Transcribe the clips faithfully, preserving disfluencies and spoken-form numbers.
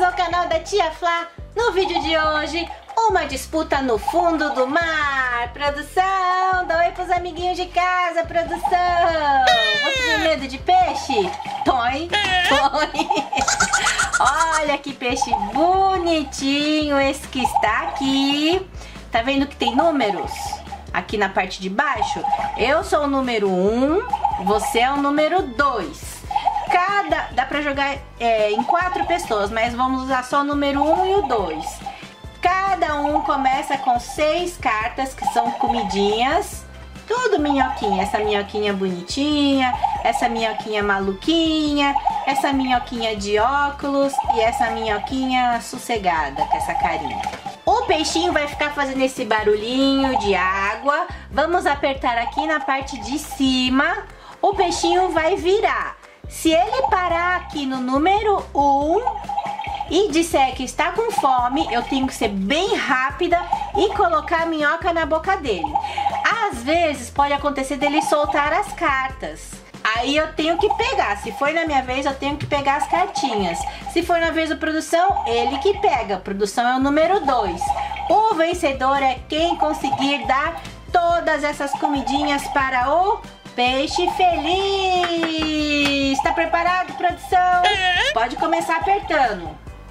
ao canal da Tia Flá. No vídeo de hoje, uma disputa no fundo do mar. Produção, dá oi pros amiguinhos de casa, produção. Você tem medo de peixe? Toi, toi. Olha que peixe bonitinho esse que está aqui. Tá vendo que tem números aqui na parte de baixo? Eu sou o número um, você é o número dois. Cada, dá pra jogar é, em quatro pessoas, mas vamos usar só o número um e o dois. Cada um começa com seis cartas, que são comidinhas. Tudo minhoquinha. Essa minhoquinha bonitinha, essa minhoquinha maluquinha, essa minhoquinha de óculos e essa minhoquinha sossegada, com essa carinha. O peixinho vai ficar fazendo esse barulhinho de água. Vamos apertar aqui na parte de cima. O peixinho vai virar. Se ele parar aqui no número um e disser que está com fome, eu tenho que ser bem rápida e colocar a minhoca na boca dele. Às vezes pode acontecer dele soltar as cartas. Aí eu tenho que pegar. Se for na minha vez, eu tenho que pegar as cartinhas. Se for na vez do produção, ele que pega. A produção é o número dois. O vencedor é quem conseguir dar todas essas comidinhas para o peixe feliz. Tá preparado, produção? Pode começar apertando.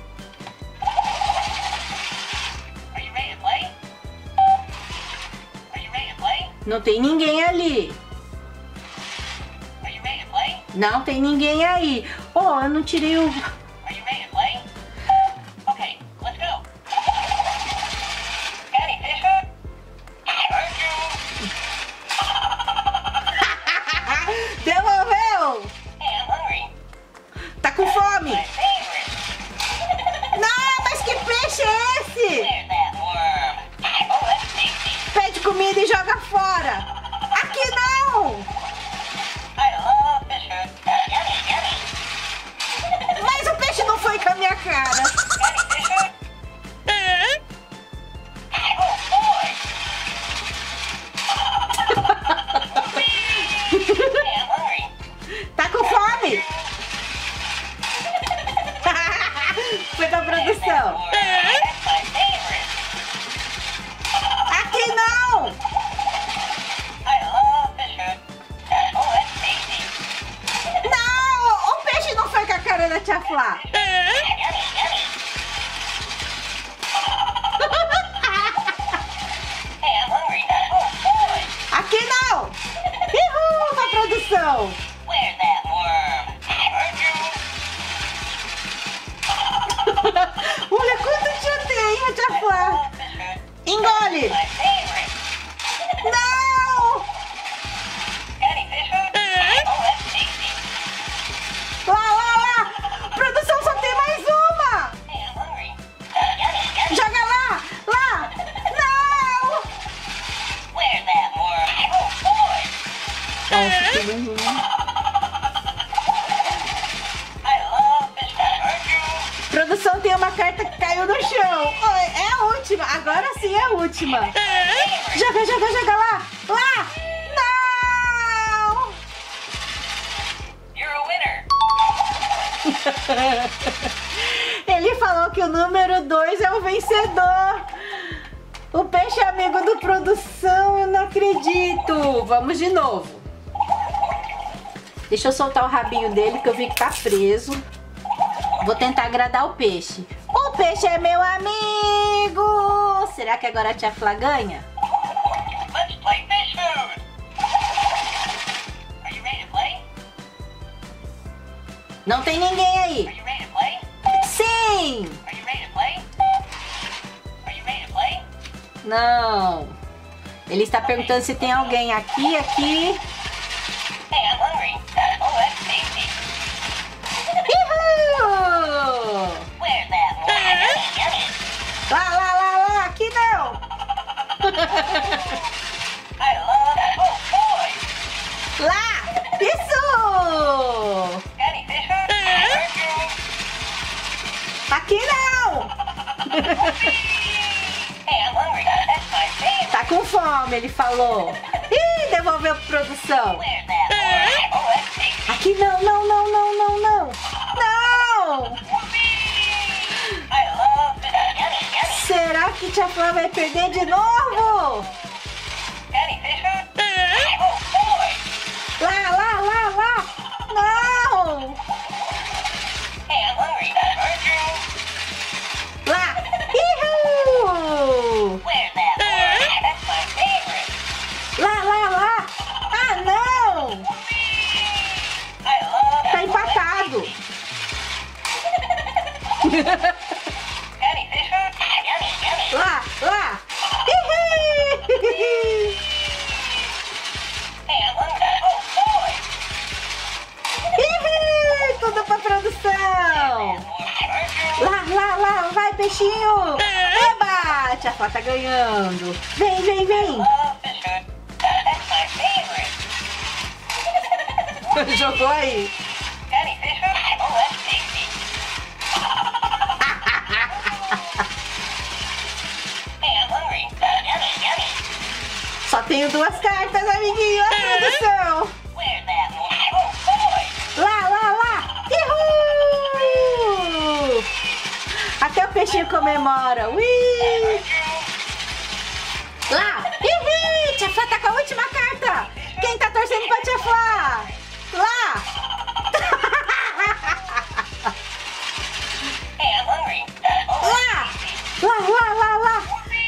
Não tem ninguém ali. Não tem ninguém aí. Oh, eu não tirei o... Devolveu! Tá com fome? Não, mas que peixe é esse? Pede comida e joga fora. Aqui não! Mas o peixe não foi com a minha cara. Tá com fome? Foi da produção. Aqui não! Não! O peixe não foi com a cara da Tia Flá. Aqui não! Uhul, na produção! Olha quanto tinha tem, Tia Flá! Engole! Não! Lá, lá, lá! Produção, só tem mais uma! Joga lá! Lá! Não! Nossa, que lindo! Produção, tem uma carta que caiu no chão. É a última. Agora sim é a última. Joga, joga, joga lá. Lá. Não. You're a winner. Ele falou que o número dois é o vencedor. O peixe é amigo do produção. Eu não acredito. Vamos de novo. Deixa eu soltar o rabinho dele, que eu vi que tá preso. Vou tentar agradar o peixe. O peixe é meu amigo! Será que agora a Tia Flá ganha? Let's play fish food. Are you ready to play? Não tem ninguém Are aí. you ready to play? Sim! Are you ready to play? Are you ready to play? Não. Ele está perguntando se tem alguém aqui, aqui. Hey, I'm hungry. Oh, that's tasty. Uhul! Where's that one? Yummy, yummy. Lá, lá, lá, lá. Aqui não. I love that. Oh, boy. Lá. Isso! Got any fish food? I heard you. Aqui não. Hey, I'm hungry. That's my favorite. Tá com fome, ele falou. Ih, devolveu pra produção. Where's that one? Oh, that's tasty. Aqui não, não, não, não, não, não. Não! Tia Flá vai perder de novo. Daddy Fisher? Oh boy! Lá, lá, lá, lá. Não. Hey, I'm hungry. Aren't you? Lá. Uhul. Where's that worm? That's my favorite. Lá, lá, lá. Ah, não. I love Tá empatado. Daddy Fisher. Yummy, yummy. Lá, lá. Uhul. Hey, I'm hungry. Oh boy! Uhul. Tudo pra produção. Aren't you? Lá, lá, lá. Vai, peixinho. Eba. Tia Flá tá ganhando. Vem, vem, vem. Love Fisher. That's my favorite. Jogou aí. Daddy Fisher. Oh, that's tasty. Hey, I'm hungry. Yummy, yummy. Só tenho duas cartas, amiguinho. A produção. Where's that worm? Oh boy! Lá, lá, lá. Uhul. Até o peixinho comemora. Ui. Lá. Uhul. Tia Flá tá com a última carta. Quem tá torcendo pra Tia Flá? Lá. Hey, I'm hungry. Oh, Lá. Lá, lá, lá, lá.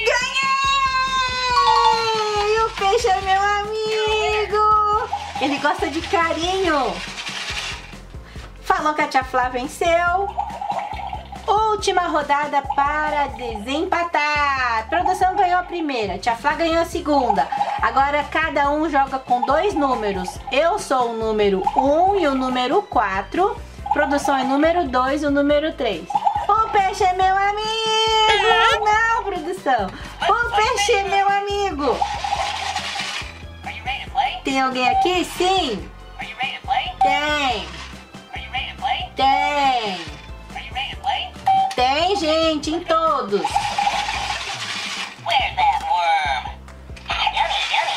Ganhei! E o peixe é meu amigo. Ele gosta de carinho. Falou que a Tia Flá venceu. Última rodada para desempatar. A produção ganhou a primeira, Tia Flá ganhou a segunda. Agora cada um joga com dois números. Eu sou o número um e o número quatro. Produção é número dois e o número três. O peixe é meu amigo. Não, produção. O peixe é meu amigo. are you ready to play? Tem alguém aqui? Sim. Are you ready to play? Tem. Are you ready to play? Tem. Are you ready to play? Tem gente em todos. Where's that worm? Yummy, yummy.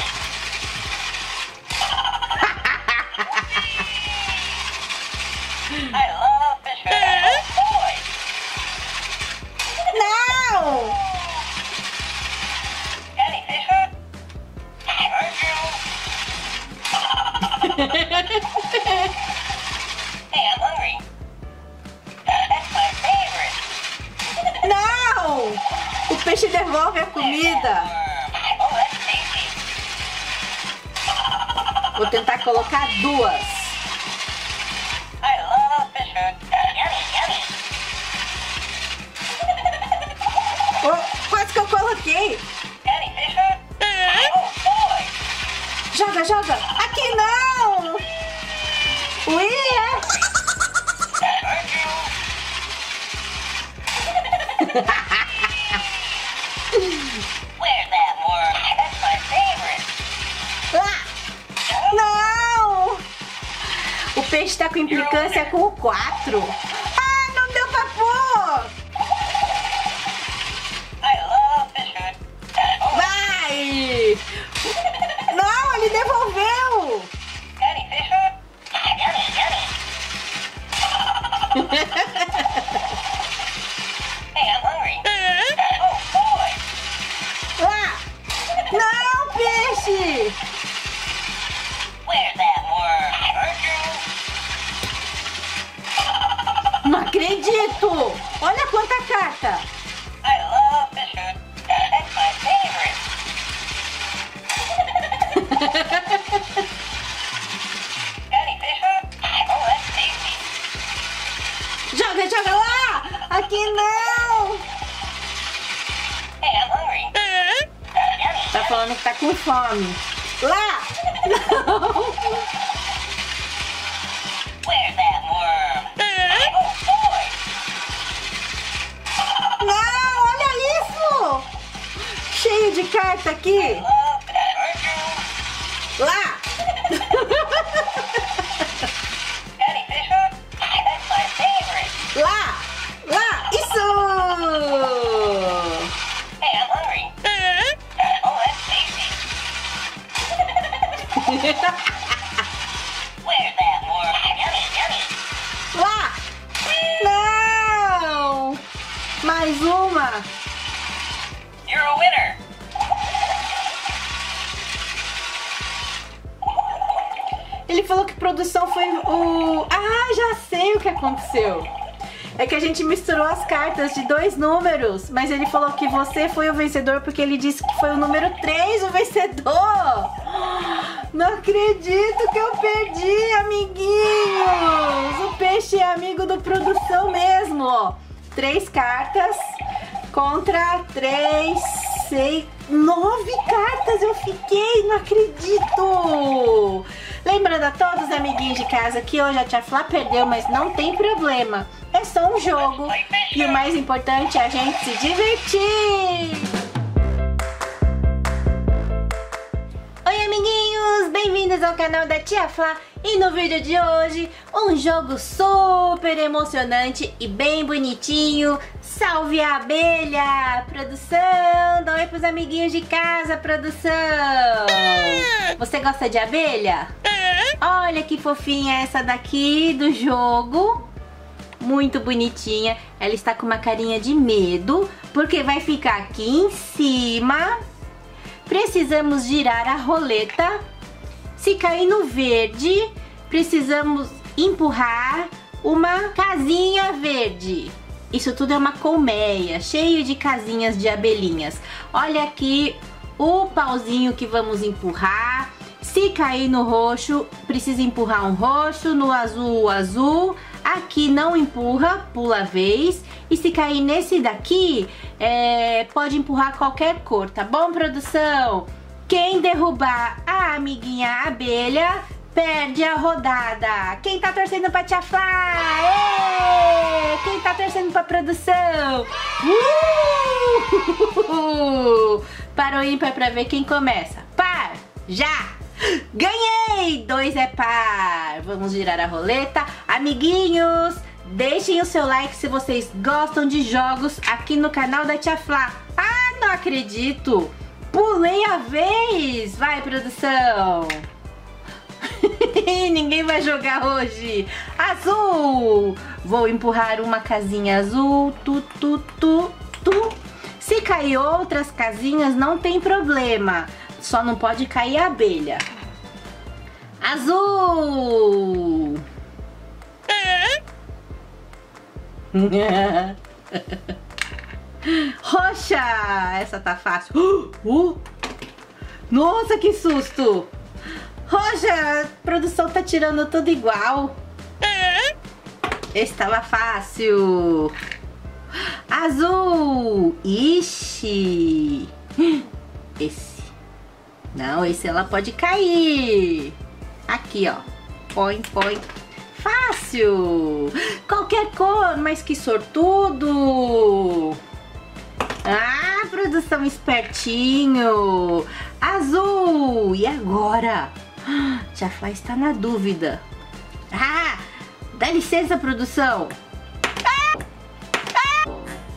I love Fisher. Oh boy! Não. Daddy Fisher? Aren't you? Hey, I'm hungry. That's my favorite. Não. O peixe devolve a comida. Worm. Oh, that's tasty. Vou tentar colocar duas. I love Fisher. Yummy, yummy. Oh, quase que eu coloquei. Daddy Fisher? Oh boy! Joga, joga. Aqui não. Ui, é. Aren't you? Where's that worm? That's my favorite. Lá. Não. O peixe tá com implicância com o quatro. Ah, não deu pra pôr. I love Fisher. Oh, Vai. Não, ele devolveu. Daddy Fisher? Yummy, yummy. Hey, I'm hungry. Oh boy! Lá. Não, peixe. Where's that worm? Aren't you? Não acredito. Olha quanta carta. I love Fisher. That's my favorite. Daddy Fisher? Oh, that's tasty. Joga, joga lá. Aqui não. Hey, I'm hungry. Yummy. Tá falando que tá com fome. Lá. Não. Where's that worm? Oh boy! Não, olha isso. Cheio de carta aqui. Love Aren't you? Lá. Daddy Fisher? That's my favorite. Lá. Lá. Isso. Hey, I'm hungry. Oh, that's tasty. Where's that worm? Yummy, yummy. Lá. Não. Mais uma. Ele falou que produção foi o... Ah, já sei o que aconteceu. É que a gente misturou as cartas de dois números, mas ele falou que você foi o vencedor porque ele disse que foi o número três o vencedor. Não acredito que eu perdi, amiguinhos. O peixe é amigo do produção mesmo, ó. Três cartas contra três, seis, nove cartas eu fiquei, não acredito. Lembrando a todos, amiguinhos de casa, que hoje a Tia Flá perdeu, mas não tem problema. É só um jogo e o mais importante é a gente se divertir. Oi, amiguinhos, bem-vindos ao canal da Tia Flá. E no vídeo de hoje, um jogo super emocionante e bem bonitinho. Salve a abelha, produção! Dá oi pros amiguinhos de casa, produção! Você gosta de abelha? Olha que fofinha essa daqui do jogo. Muito bonitinha. Ela está com uma carinha de medo, porque vai ficar aqui em cima. Precisamos girar a roleta. Se cair no verde, precisamos empurrar uma casinha verde. Isso tudo é uma colmeia, cheio de casinhas de abelhinhas. Olha aqui o pauzinho que vamos empurrar. Se cair no roxo, precisa empurrar um roxo, no azul, o azul. Aqui não empurra, pula a vez. E se cair nesse daqui, é, pode empurrar qualquer cor, tá bom, produção? Quem derrubar a amiguinha abelha, perde a rodada. Quem tá torcendo pra Tia Flá? Ê! Quem tá torcendo pra produção? Uh! Para o ímpar pra ver quem começa. Par! Já! Ganhei! Dois é par. Vamos girar a roleta. Amiguinhos, deixem o seu like se vocês gostam de jogos aqui no canal da Tia Flá. Ah, não acredito! Pulei a vez! Vai, produção! Ninguém vai jogar hoje. Azul! Vou empurrar uma casinha azul. Tu, tu, tu, tu. Se cair outras casinhas, não tem problema. Só não pode cair a abelha. Azul! Roxa! Essa tá fácil. Uh! Nossa, que susto! Roxa, a produção tá tirando tudo igual. Esse tava fácil. Azul! Ixi! Esse. Não, esse ela pode cair. Aqui, ó. Põe, põe. Fácil! Qualquer cor, mas que sortudo! Ah, produção espertinho! Azul! E agora? Tia Flá está na dúvida. Ah! Dá licença, produção! Ah! Ah!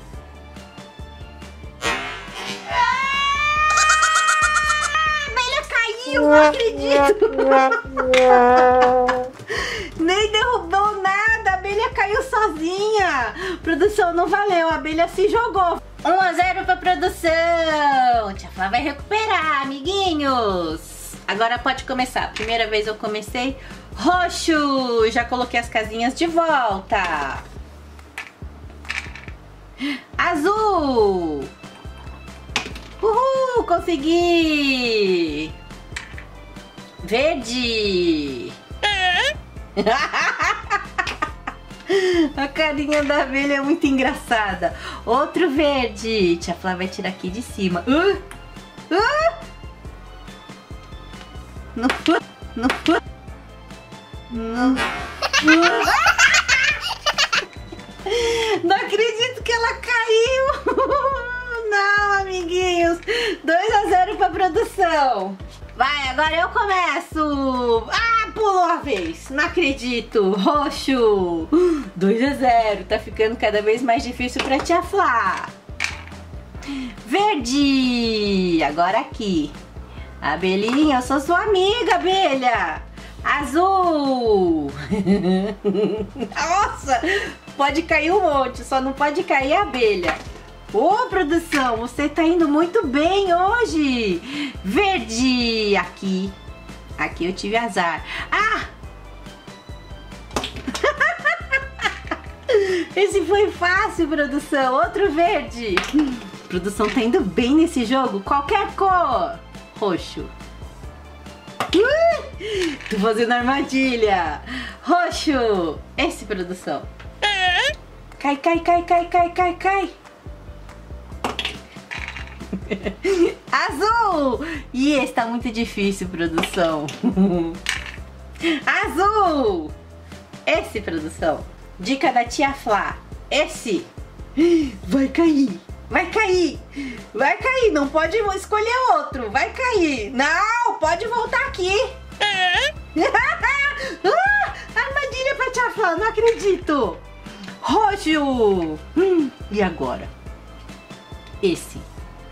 A abelha caiu! Não acredito! Nem derrubou nada! A abelha caiu sozinha! Produção, não valeu! A abelha se jogou! um a zero pra produção! Tia Flá vai recuperar, amiguinhos! Agora pode começar. Primeira vez eu comecei roxo. Já coloquei as casinhas de volta. Azul. Uhul, consegui. Verde. A carinha da abelha é muito engraçada. Outro verde. Tia Flá vai tirar aqui de cima. Uh, uh. Não foi, não foi, não foi. Não acredito que ela caiu. Não, amiguinhos. dois a zero pra produção. Vai, agora eu começo. Ah, pulou a vez. Não acredito. Roxo. dois a zero. Tá ficando cada vez mais difícil pra Tia Flá. Verde. Agora aqui. Abelhinha, eu sou sua amiga, abelha. Azul. Nossa, pode cair um monte, só não pode cair a abelha. Ô, produção, você tá indo muito bem hoje. Verde, aqui. Aqui eu tive azar. Ah! Esse foi fácil, produção. Outro verde. Produção tá indo bem nesse jogo. Qualquer cor. Roxo. Uh, tô fazendo armadilha. Roxo. Esse, produção. Cai, cai, cai, cai, cai, cai, cai. Azul. E esse tá muito difícil, produção. Azul. Esse, produção. Dica da tia Flá. Esse. Vai cair. Vai cair. Vai cair. Não pode escolher outro. Vai cair. Não, pode voltar aqui. Ah, armadilha pra tia Flá. Não acredito. Roxo. Hum, e agora? Esse.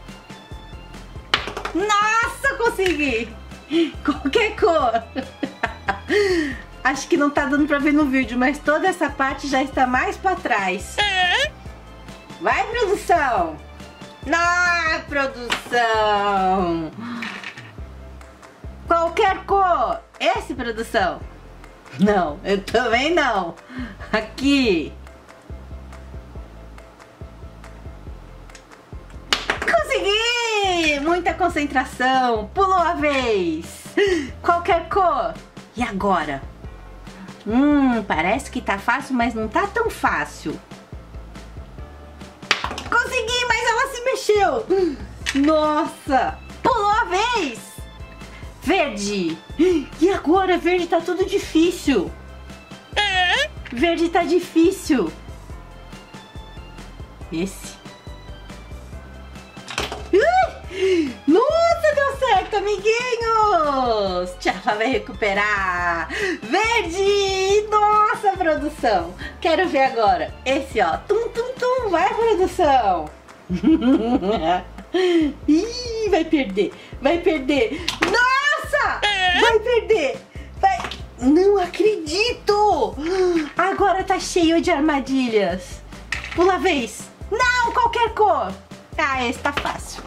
Nossa, consegui. Qualquer cor. Acho que não tá dando pra ver no vídeo, mas toda essa parte já está mais pra trás. Vai, produção! Não, produção! Qualquer cor! Esse, produção! Não, eu também não! Aqui! Consegui! Muita concentração! Pulou a vez! Qualquer cor! E agora? Hum, parece que tá fácil, mas não tá tão fácil. Consegui, mas ela se mexeu. Nossa, pulou a vez. Verde. E agora, verde tá tudo difícil. Verde tá difícil. Esse. Nossa, deu certo, amiguinhos! Tia Flá vai recuperar. Verde! Nossa, produção! Quero ver agora. Esse, ó. Tum, tum, tum. Vai, produção! Ih, vai perder. Vai perder. Nossa! Vai perder. Vai. Não acredito! Agora tá cheio de armadilhas. Pula a vez. Não, qualquer cor. Ah, esse tá fácil.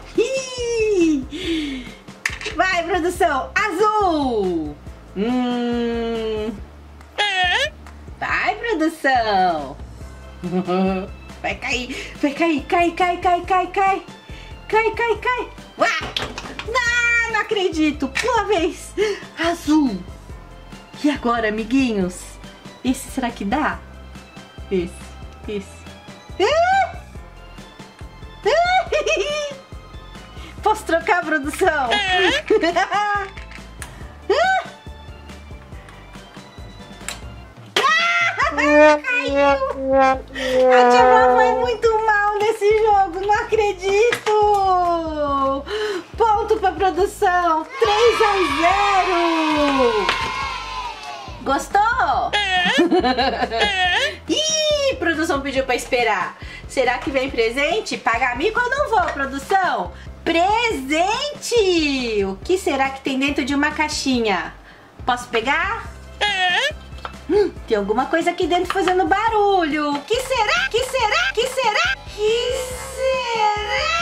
Vai, produção. Azul. Hum. Vai, produção. Vai cair. Vai cair. Cai, cai, cai, cai, cai. Cai, cai, cai. Uá. Não, não acredito. Pula a vez. Azul. E agora, amiguinhos? Esse será que dá? Esse. Esse. Ah! Posso trocar, produção? Caiu! A tia Flá foi muito mal nesse jogo, não acredito! Ponto pra produção, três a zero! Gostou? Ih, produção pediu pra esperar. Será que vem presente? Pagar mico ou não vou, produção? Presente! O que será que tem dentro de uma caixinha? Posso pegar? Hum, tem alguma coisa aqui dentro fazendo barulho. O que será? Que será? Que será? Que será?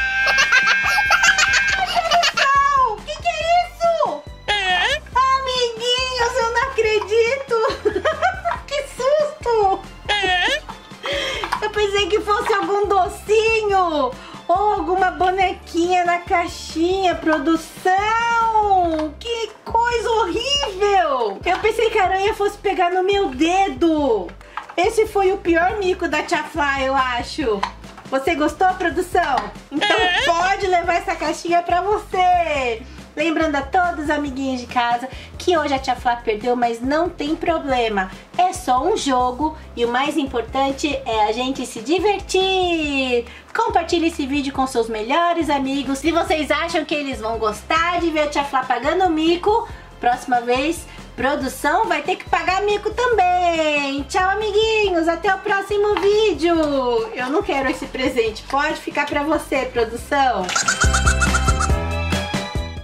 Produção! O que, que é isso? Amiguinhos, eu não acredito! Que susto! Eu pensei que fosse algum docinho ou alguma bonequinha na caixinha, produção! Que coisa horrível! Eu pensei que a aranha fosse pegar no meu dedo. Esse foi o pior mico da tia Flá, eu acho. Você gostou, produção? Então pode levar essa caixinha pra você. Lembrando a todos os amiguinhos de casa que hoje a tia Flá perdeu, mas não tem problema. É só um jogo e o mais importante é a gente se divertir. Compartilhe esse vídeo com seus melhores amigos. Se vocês acham que eles vão gostar de ver a tia Flá pagando mico, próxima vez, produção vai ter que pagar mico também. Tchau, amiguinhos. Até o próximo vídeo. Eu não quero esse presente. Pode ficar pra você, produção.